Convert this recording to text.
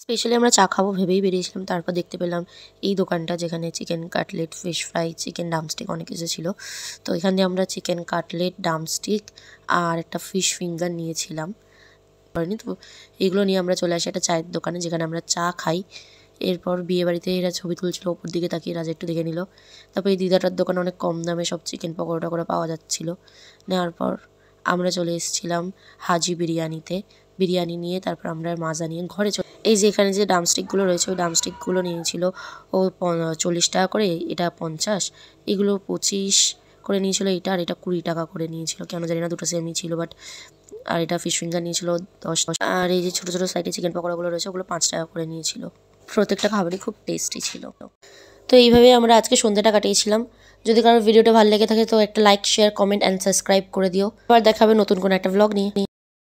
Specially আমরা চা খাবো ভেবেই বেরিয়েছিলাম, তারপর দেখতে পেলাম এই দোকানটা যেখানে chicken cutlet, fish fry, chicken drumstick অনেক কিছু ছিল। তো এখান দিয়ে আমরা চিকেন কাটলেট, ড্রামস্টিক আর একটা ফিশ ফিঙ্গার নিয়েছিলাম। তো এগুলো নিয়ে আমরা চলে আসি একটা চায়ের দোকানে, যেখানে আমরা চা খাই। এরপর বিয়েবাড়িতে এরা ছবি তুলছিল, ওপর দিকে তাকিয়ে রাজা একটু দেখে নিল। তারপর এই দিদাটার দোকানে অনেক কম দামে সব চিকেন পকোড়া করে পাওয়া যাচ্ছিল। নেওয়ার পর আমরা চলে এসেছিলাম হাজি বিরিয়ানিতে। বিরিয়ানি নিয়ে তারপর আমরা মাজা নিয়ে ঘরে এই যে এখানে যে ড্রামস্টিকগুলো রয়েছে, ওই ড্রামস্টিকগুলো নিয়েছিল ও 40 টাকা করে, এটা 50, এগুলো 25 করে নিয়েছিল এটা, আর এটা 20 টাকা করে নিয়েছিল। কেন জানি না, দুটো সেমই ছিল বাট। আর এটা ফিশ ফিঙ্গার নিয়েছিল 10। আর এই যে ছোটো ছোটো সাইডে চিকেন পকোড়াগুলো রয়েছে, ওগুলো 5 টাকা করে নিয়েছিল। প্রত্যেকটা খাবারই খুব টেস্টি ছিল। তো এইভাবেই আমরা আজকে সন্ধ্যাটা কাটিয়েছিলাম। যদি কারোর ভিডিওটা ভালো লেগে থাকে তো একটা like, share, comment and subscribe করে দিও। আবার দেখা হবে নতুন কোনো একটা ব্লগ নিয়ে।